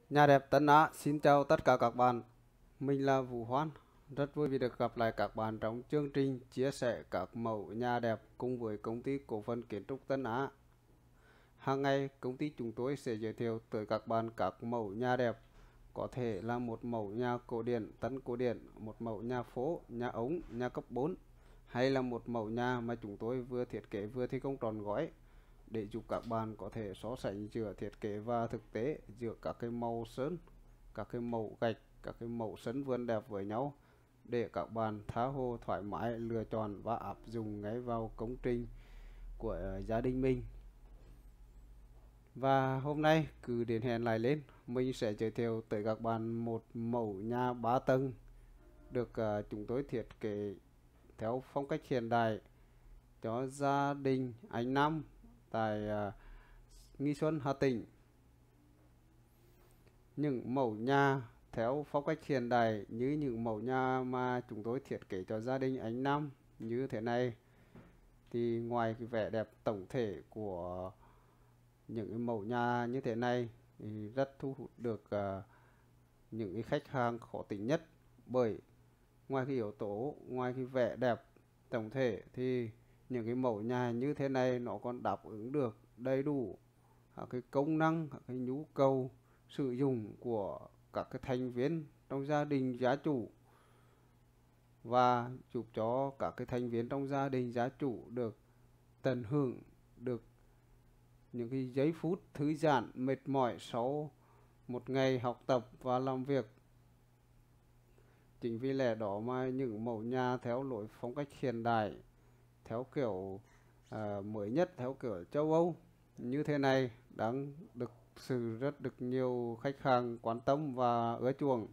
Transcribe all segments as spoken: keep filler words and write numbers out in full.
Nhà đẹp Tân Á, xin chào tất cả các bạn. Mình là Vũ Hoan. Rất vui vì được gặp lại các bạn trong chương trình chia sẻ các mẫu nhà đẹp cùng với công ty cổ phần kiến trúc Tân Á. Hàng ngày, công ty chúng tôi sẽ giới thiệu tới các bạn các mẫu nhà đẹp. Có thể là một mẫu nhà cổ điển, tân cổ điển, một mẫu nhà phố, nhà ống, nhà cấp bốn, hay là một mẫu nhà mà chúng tôi vừa thiết kế vừa thi công trọn gói để giúp các bạn có thể so sánh giữa thiết kế và thực tế, giữa các cái màu sơn, các cái mẫu gạch, các cái mẫu sân vườn đẹp với nhau, để các bạn tha hồ thoải mái lựa chọn và áp dụng ngay vào công trình của gia đình mình. Và hôm nay cứ đến hẹn lại lên, mình sẽ giới thiệu tới các bạn một mẫu nhà ba tầng được uh, chúng tôi thiết kế theo phong cách hiện đại cho gia đình anh Nam tại uh, Nghi Xuân, Hà Tĩnh. Những mẫu nhà theo phong cách hiện đại như những mẫu nhà mà chúng tôi thiết kế cho gia đình anh Nam như thế này, thì ngoài cái vẻ đẹp tổng thể của những cái mẫu nhà như thế này thì rất thu hút được uh, những cái khách hàng khó tính nhất, bởi ngoài cái yếu tố, ngoài cái vẻ đẹp tổng thể thì những cái mẫu nhà như thế này nó còn đáp ứng được đầy đủ các cái công năng, các cái nhu cầu sử dụng của các cái thành viên trong gia đình gia chủ, và giúp cho các cái thành viên trong gia đình gia chủ được tận hưởng được những cái giây phút thư giãn mệt mỏi sau một ngày học tập và làm việc. Chính vì lẽ đó mà những mẫu nhà theo lối phong cách hiện đại, theo kiểu à, mới nhất, theo kiểu châu Âu như thế này đang được sự rất được nhiều khách hàng quan tâm và ưa chuộng.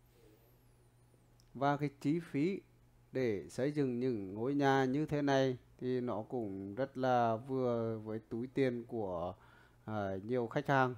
Và cái chi phí để xây dựng những ngôi nhà như thế này thì nó cũng rất là vừa với túi tiền của à, nhiều khách hàng.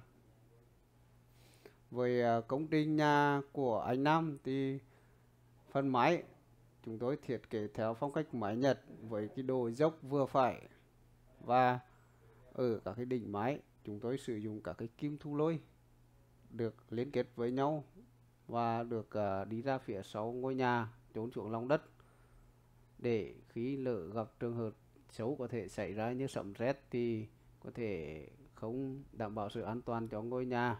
Với à, công trình nhà của anh Nam thì phần mái chúng tôi thiết kế theo phong cách mái Nhật với cái độ dốc vừa phải, và ở các cái đỉnh mái chúng tôi sử dụng các cái kim thu lôi được liên kết với nhau và được uh, đi ra phía sau ngôi nhà trốn xuống lòng đất, để khi lỡ gặp trường hợp xấu có thể xảy ra như sấm sét thì có thể không đảm bảo sự an toàn cho ngôi nhà.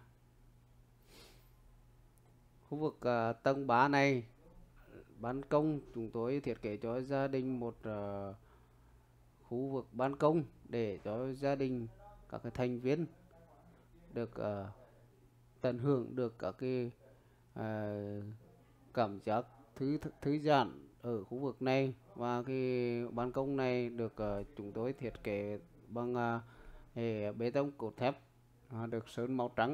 Khu vực uh, tầng ba này, ban công chúng tôi thiết kế cho gia đình một uh, khu vực ban công để cho gia đình các cái thành viên được uh, tận hưởng được các cái uh, cảm giác thư thư giãn ở khu vực này. Và cái ban công này được uh, chúng tôi thiết kế bằng uh, hệ bê tông cốt thép, uh, được sơn màu trắng.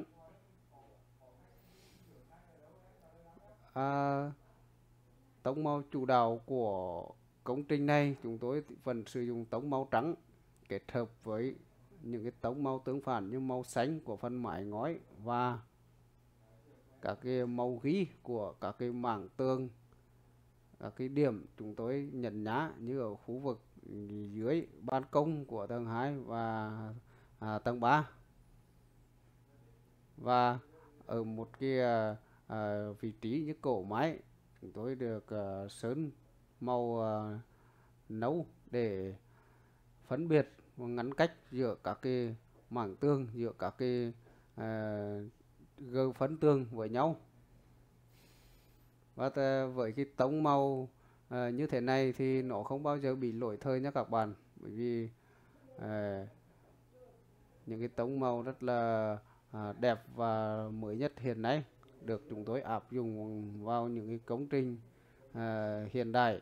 uh, Tông màu chủ đạo của công trình này chúng tôi vẫn sử dụng tông màu trắng kết hợp với những cái tông màu tương phản như màu xanh của phần mái ngói và các cái màu ghi của các cái mảng tường, các cái điểm chúng tôi nhận nhá như ở khu vực dưới ban công của tầng hai và à, tầng ba. Và ở một cái à, à, vị trí như cổ máy chúng tôi được à, sơn màu à, nâu để phân biệt và ngăn cách giữa các cái mảng tường, giữa các cái à, gờ phấn tường với nhau. Và với cái tông màu à, như thế này thì nó không bao giờ bị lỗi thời nha các bạn, bởi vì à, những cái tông màu rất là à, đẹp và mới nhất hiện nay được chúng tôi áp dụng vào những cái công trình à, hiện đại.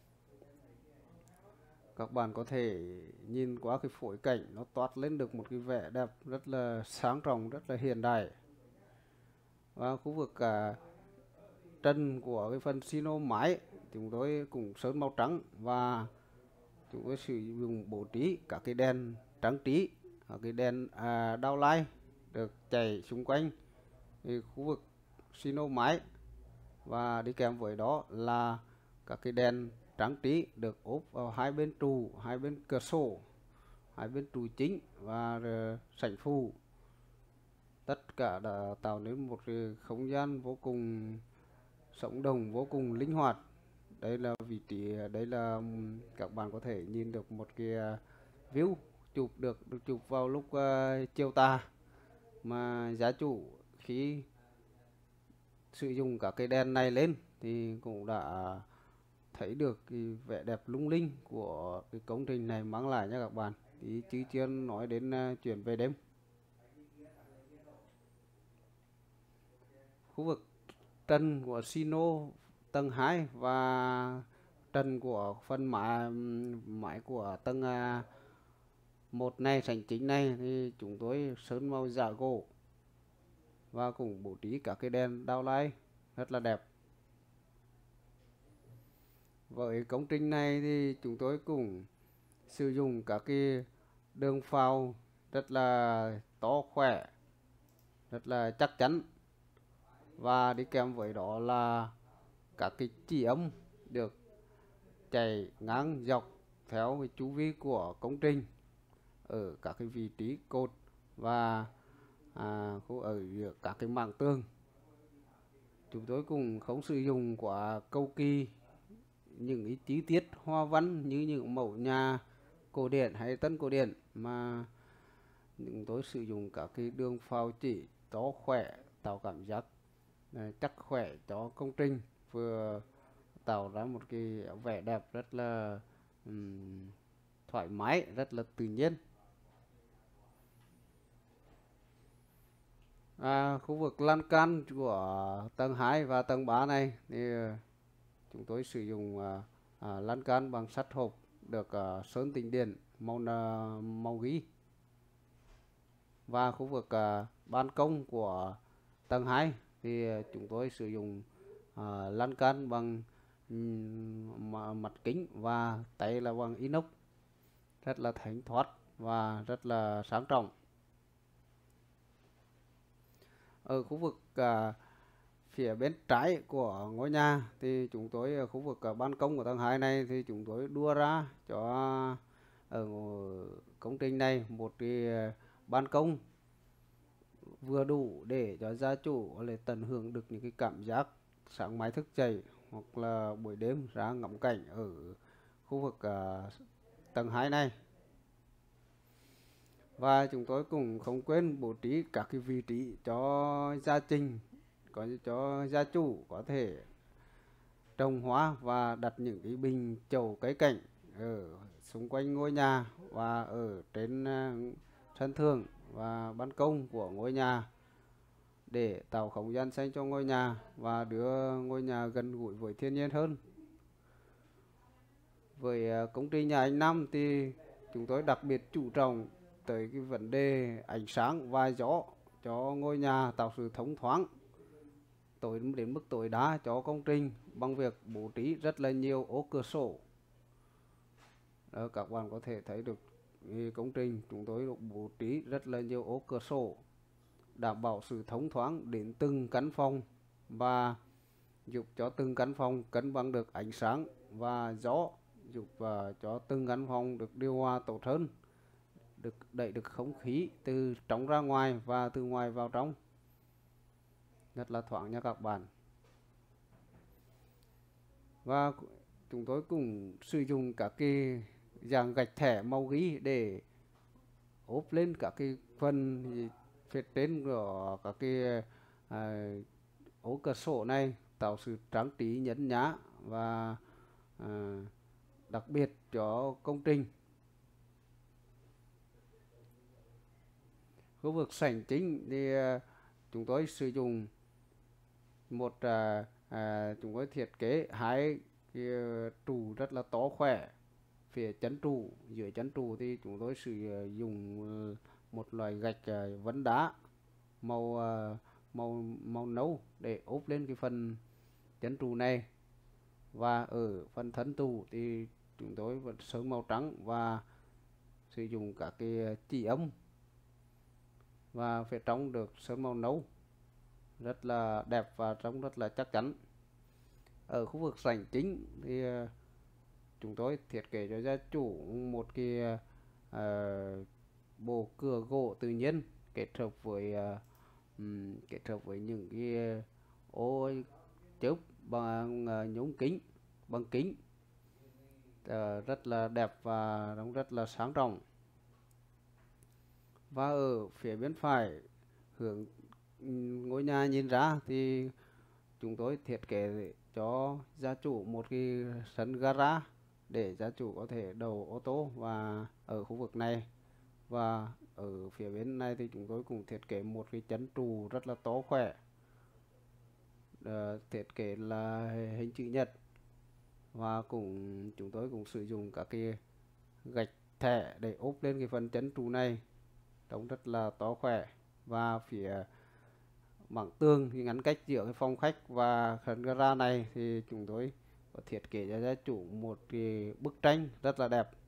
Các bạn có thể nhìn qua cái phối cảnh nó toát lên được một cái vẻ đẹp rất là sáng trọng, rất là hiện đại. Và khu vực cả trần của cái phần sino mái chúng tôi cũng sơn màu trắng, và chúng tôi sử dụng bố trí các cái đèn trang trí, các cái đèn à, downlight được chạy xung quanh cái khu vực sino mái, và đi kèm với đó là các cái đèn trang trí được ốp vào hai bên trụ, hai bên cửa sổ, hai bên trụ chính và sảnh phụ. Tất cả đã tạo nên một cái không gian vô cùng sống động, vô cùng linh hoạt. Đây là vị trí, đây là ừm, các bạn có thể nhìn được một cái à, view chụp được được chụp vào lúc à, chiều tà, mà gia chủ khi sử dụng các cái đèn này lên thì cũng đã thấy được cái vẻ đẹp lung linh của cái công trình này mang lại nha các bạn. Thì chứ chưa nói đến à, chuyện về đêm. Khu vực trần của Sino tầng hai và trần của phần mái mái của tầng à, một này, sảnh chính này, thì chúng tôi sơn màu giả gỗ và cũng bố trí các cái đèn downlight rất là đẹp. Với công trình này thì chúng tôi cũng sử dụng các cái đường phào rất là to khỏe, rất là chắc chắn, và đi kèm với đó là các cái chỉ âm được chạy ngang dọc theo cái chu vi của công trình ở các cái vị trí cột và à, khu ở giữa các cái mảng tường. Chúng tôi cũng không sử dụng quá cầu kỳ những cái chi tiết hoa văn như những mẫu nhà cổ điển hay tân cổ điển, mà chúng tôi sử dụng các cái đường phào chỉ to khỏe, tạo cảm giác à, chắc khỏe cho công trình, vừa tạo ra một cái vẻ đẹp rất là ừm, thoải mái, rất là tự nhiên. À, khu vực lan can của tầng hai và tầng ba này thì ờ, chúng tôi sử dụng à, à, lan can bằng sắt hộp được à, sơn tĩnh điện màu nà- màu ghi. Và khu vực à, ban công của tầng hai thì à, chúng tôi sử dụng à, lan can bằng ừm, mà- mặt kính và tay là bằng inox, rất là thanh thoát và rất là sang trọng. Ở khu vực à, phía bên trái của ngôi nhà thì chúng tôi ở khu vực à, ban công của tầng hai này thì chúng tôi đua ra cho ở công trình này một cái à, ban công vừa đủ để cho gia chủ có thể tận hưởng được những cái cảm giác sáng mai thức dậy hoặc là buổi đêm ra ngắm cảnh ở khu vực à, tầng hai này. Và chúng tôi cũng không quên bố trí các cái vị trí cho gia trình, có cho gia chủ có thể trồng hoa và đặt những cái bình chậu cây cảnh ở xung quanh ngôi nhà và ở trên à, sân thượng và ban công của ngôi nhà để tạo không gian xanh cho ngôi nhà và đưa ngôi nhà gần gũi với thiên nhiên hơn. Với à, công trình nhà anh Năm thì chúng tôi đặc biệt chú trọng tới cái vấn đề ánh sáng và gió cho ngôi nhà, tạo sự thông thoáng tối đến mức tối đa cho công trình bằng việc bố trí rất là nhiều ô cửa sổ. Đó, các bạn có thể thấy được cái công trình chúng tôi bố trí rất là nhiều ô cửa sổ đảm bảo sự thông thoáng đến từng căn phòng và giúp cho từng căn phòng cân bằng được ánh sáng và gió, giúp uh, cho từng căn phòng được điều hòa tốt hơn, được đẩy được không khí từ trong ra ngoài và từ ngoài vào trong rất là thoáng nha các bạn. Và chúng tôi cũng sử dụng các cái dạng gạch thẻ màu ghi để ốp lên các cái phần phía trên của các cái à, ố cửa sổ này, tạo sự trang trí nhấn nhá và à, đặc biệt cho công trình. Khu vực sảnh chính thì à, chúng tôi sử dụng một à, à, chúng tôi thiết kế hai cái à, trụ rất là to khỏe. Phía chân trụ, dưới chân trụ thì chúng tôi sử dụng một loại gạch à, vân đá màu à, màu màu nâu để ốp lên cái phần chân trụ này. Và ở phần thân trụ thì chúng tôi vẫn sơn màu trắng và sử dụng các cái chỉ âm, và phía trong được sơn màu nâu rất là đẹp và trông rất là chắc chắn. Ở khu vực sảnh chính thì à, chúng tôi thiết kế cho gia chủ một cái uh, bộ cửa gỗ tự nhiên kết hợp với uh, um, kết hợp với những cái ô chớp bằng uh, nhôm kính, bằng kính uh, rất là đẹp và nó rất là sáng trọng. Và ở phía bên phải hướng ngôi nhà nhìn ra thì chúng tôi thiết kế cho gia chủ một cái sân gara để gia chủ có thể đậu ô tô và ở khu vực này. Và ở phía bên này thì chúng tôi cũng thiết kế một cái chân trụ rất là to khỏe, uh, thiết kế là hình chữ nhật, và cũng chúng tôi cũng sử dụng các cái gạch thẻ để ốp lên cái phần chân trụ này, trông rất là to khỏe. Và phía mảng tường thì ngăn cách giữa cái phòng khách và phần gara này thì chúng tôi có thiết kế cho gia chủ một cái bức tranh rất là đẹp.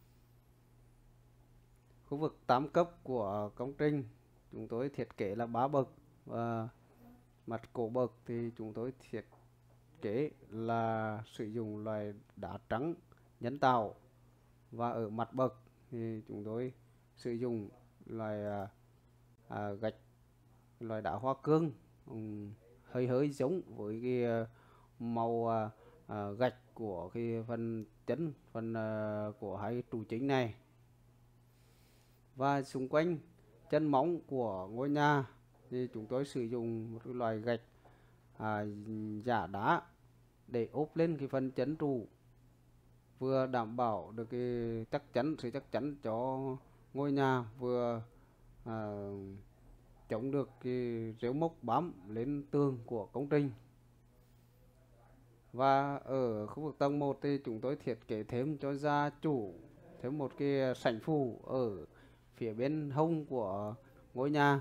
Khu vực tám cấp của công trình chúng tôi thiết kế là ba bậc, và mặt cổ bậc thì chúng tôi thiết kế là sử dụng loại đá trắng nhân tạo, và ở mặt bậc thì chúng tôi sử dụng loại à, à, gạch loại đá hoa cương, um, hơi hơi giống với cái uh, màu uh, uh, gạch của cái phần chân phần uh, của hai trụ chính này. Và xung quanh chân móng của ngôi nhà thì chúng tôi sử dụng một cái loại gạch à, giả đá để ốp lên cái phần chân trụ, vừa đảm bảo được cái chắc chắn sự chắc chắn cho ngôi nhà, vừa à, chống được cái rêu mốc bám lên tường của công trình. Và ở khu vực tầng một thì chúng tôi thiết kế thêm cho gia chủ thêm một cái sảnh phủ ở phía bên hông của ngôi nhà,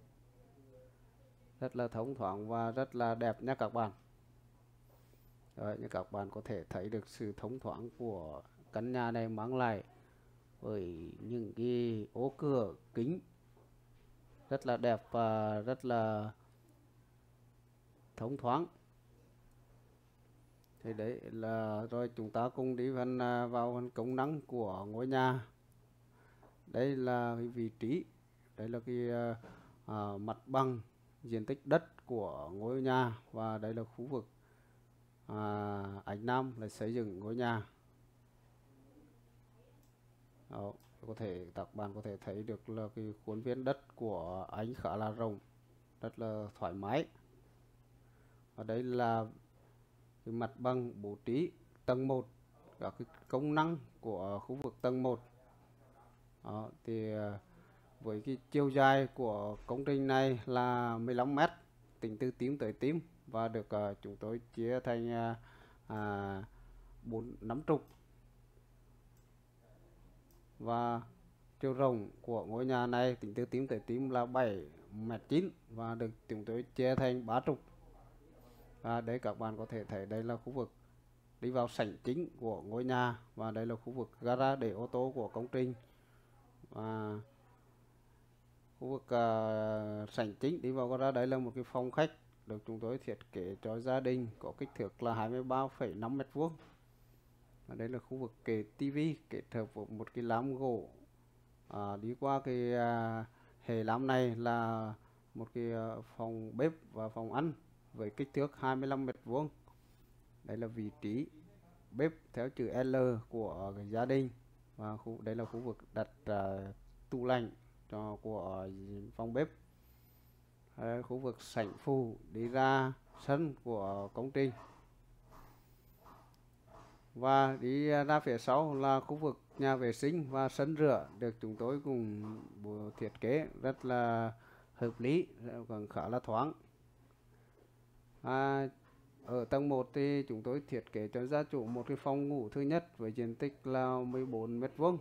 rất là thông thoáng và rất là đẹp nha các bạn. Đấy, như các bạn có thể thấy được sự thông thoáng của căn nhà này mang lại với những cái ô cửa kính rất là đẹp và rất là thông thoáng. Thì đấy là rồi chúng ta cùng đi phần vào phần công năng của ngôi nhà. Đây là cái vị trí, đây là cái à, mặt bằng diện tích đất của ngôi nhà, và đây là khu vực à, anh Nam là xây dựng ngôi nhà. Đó, có thể các bạn có thể thấy được là cái khuôn viên đất của anh khá là rộng, rất là thoải mái. Và đây là cái mặt bằng bố trí tầng một, các cái công năng của khu vực tầng một. Đó, thì với cái chiều dài của công trình này là mười lăm mét tính từ tím tới tím, và được uh, chúng tôi chia thành uh, uh, bốn năm trục. Và chiều rộng của ngôi nhà này tính từ tím tới tím là bảy mét chín, và được chúng tôi chia thành ba trục. Và đây các bạn có thể thấy đây là khu vực đi vào sảnh chính của ngôi nhà, và đây là khu vực gara để ô tô của công trình. Và khu vực uh, sảnh chính đi vào gara đây là một cái phòng khách được chúng tôi thiết kế cho gia đình, có kích thước là hai mươi ba phẩy năm mét vuông. Và đây là khu vực kệ tivi kết hợp với một cái lám gỗ. À, đi qua cái uh, hệ lám này là một cái uh, phòng bếp và phòng ăn với kích thước hai mươi lăm mét vuông. Đây là vị trí bếp theo chữ L của cái gia đình, và khu đây là khu vực đặt uh, tủ lạnh cho của phòng bếp. Đây là khu vực sảnh phụ đi ra sân của công trình. Và đi ra phía sau là khu vực nhà vệ sinh và sân rửa, được chúng tôi cùng thiết kế rất là hợp lý, còn khá là thoáng. À, ở tầng một thì chúng tôi thiết kế cho gia chủ một cái phòng ngủ thứ nhất với diện tích là mười bốn mét vuông.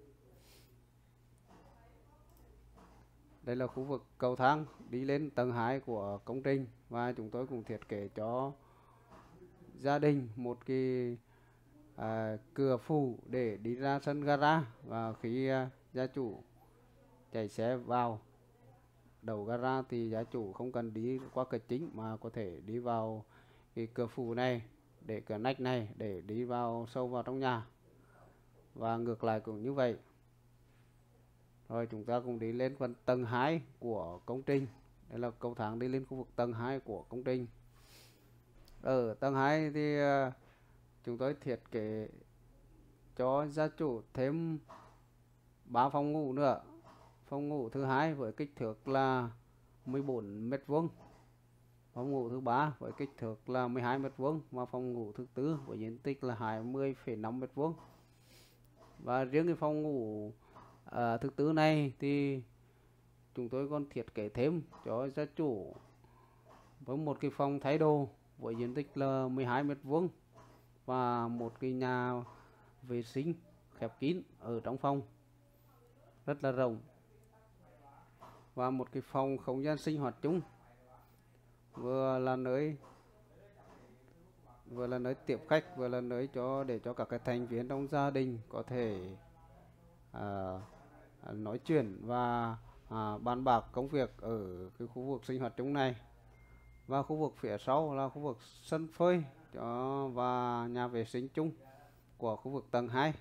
Đây là khu vực cầu thang đi lên tầng hai của công trình, và chúng tôi cũng thiết kế cho gia đình một cái à, cửa phụ để đi ra sân gara. Và khi à, gia chủ chạy xe vào đầu gara thì gia chủ không cần đi qua cửa chính mà có thể đi vào cái cửa phụ này, để cửa nách này để đi vào sâu vào trong nhà, và ngược lại cũng như vậy. Rồi chúng ta cùng đi lên phần tầng hai của công trình. Đây là cầu thang đi lên khu vực tầng hai của công trình. Ở tầng hai thì uh, chúng tôi thiết kế cho gia chủ thêm ba phòng ngủ nữa. Phòng ngủ thứ hai với kích thước là mười bốn mét vuông, phòng ngủ thứ ba với kích thước là mười hai mét vuông, và phòng ngủ thứ tư với diện tích là hai mươi phẩy năm mét vuông. Và riêng cái phòng ngủ à, thứ tư này thì chúng tôi còn thiết kế thêm cho gia chủ với một cái phòng thay đồ với diện tích là mười hai mét vuông và một cái nhà vệ sinh khép kín ở trong phòng rất là rộng, và một cái phòng không gian sinh hoạt chung, vừa là nơi vừa là nơi tiếp khách, vừa là nơi cho để cho các cái thành viên trong gia đình có thể à, nói chuyện và à, bàn bạc công việc ở cái khu vực sinh hoạt chung này. Và khu vực phía sau là khu vực sân phơi cho và nhà vệ sinh chung của khu vực tầng hai.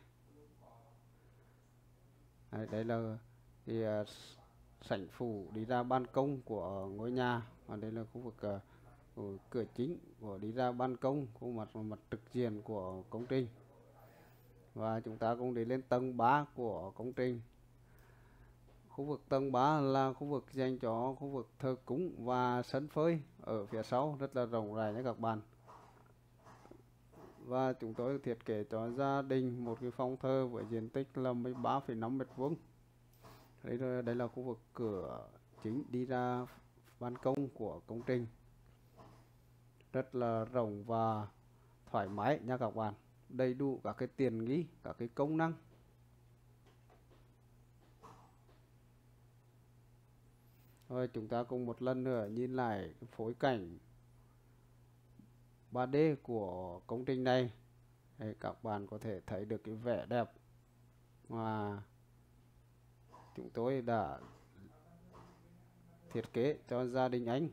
Đấy, đây là thì uh, sảnh phủ đi ra ban công của ngôi nhà, và đây là khu vực uh, cửa chính của đi ra ban công, khu mặt mặt trực diện của công trình. Và chúng ta cũng đi lên tầng ba của công trình. Khu vực tầng ba là khu vực dành cho khu vực thờ cúng và sân phơi ở phía sau rất là rộng rãi nha các bạn. Và chúng tôi thiết kế cho gia đình một cái phòng thờ với diện tích là mười ba phẩy năm mét vuông. Đây là, đây là khu vực cửa chính đi ra ban công của công trình, rất là rộng và thoải mái nha các bạn, đầy đủ các cái tiện nghi, các cái công năng. Rồi chúng ta cùng một lần nữa nhìn lại phối cảnh ba D của công trình này. Để các bạn có thể thấy được cái vẻ đẹp mà chúng tôi đã thiết kế cho gia đình anh.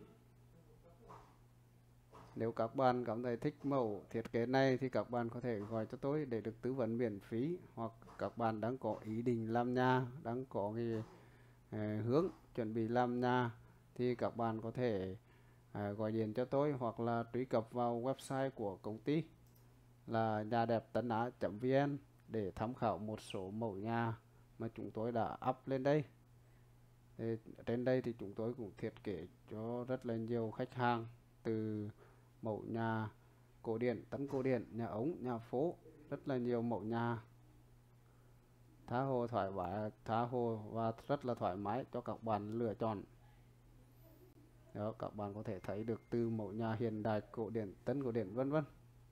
Nếu các bạn cảm thấy thích mẫu thiết kế này thì các bạn có thể gọi cho tôi để được tư vấn miễn phí, hoặc các bạn đang có ý định làm nhà, đang có cái uh, hướng chuẩn bị làm nhà thì các bạn có thể uh, gọi điện cho tôi, hoặc là truy cập vào website của công ty là nhà đẹp tân á chấm vn để tham khảo một số mẫu nhà mà chúng tôi đã up lên đây. Thì trên đây thì chúng tôi cũng thiết kế cho rất là nhiều khách hàng, từ mẫu nhà cổ điển, tân cổ điển, nhà ống, nhà phố, rất là nhiều mẫu nhà tha hồ thoải mái, tha hồ và rất là thoải mái cho các bạn lựa chọn. Đó, các bạn có thể thấy được từ mẫu nhà hiện đại, cổ điển, tân cổ điển, vân vân.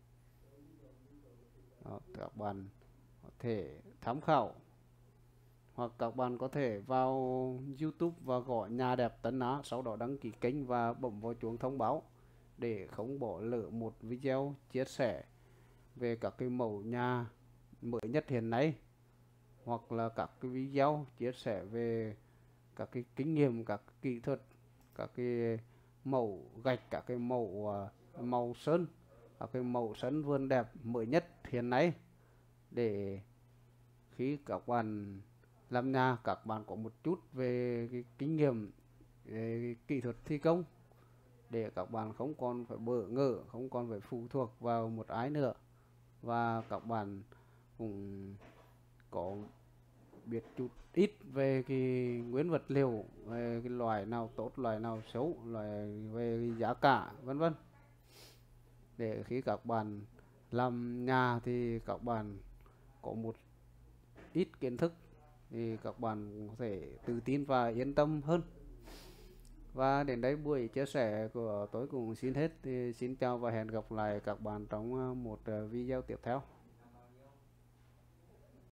Đó, các bạn có thể tham khảo, hoặc các bạn có thể vào YouTube và gọi nhà đẹp Tân Á, sau đó đăng ký kênh và bấm vào chuông thông báo để không bỏ lỡ một video chia sẻ về các cái mẫu nhà mới nhất hiện nay, hoặc là các cái video chia sẻ về các cái kinh nghiệm, các cái kỹ thuật, các cái mẫu gạch, các cái mẫu uh, màu sơn, các cái mẫu sân vườn đẹp mới nhất hiện nay, để khi các bạn làm nhà các bạn có một chút về cái kinh nghiệm về cái kỹ thuật thi công, để các bạn không còn phải bỡ ngỡ, không còn phải phụ thuộc vào một ai nữa, và các bạn cũng có biết chút ít về cái nguyên vật liệu, về cái loại nào tốt, loại nào xấu, loại về giá cả, vân vân, để khi các bạn làm nhà thì các bạn có một ít kiến thức thì các bạn có thể tự tin và yên tâm hơn. Và đến đây buổi chia sẻ của tôi cũng xin hết. Thì xin chào và hẹn gặp lại các bạn trong một video tiếp theo.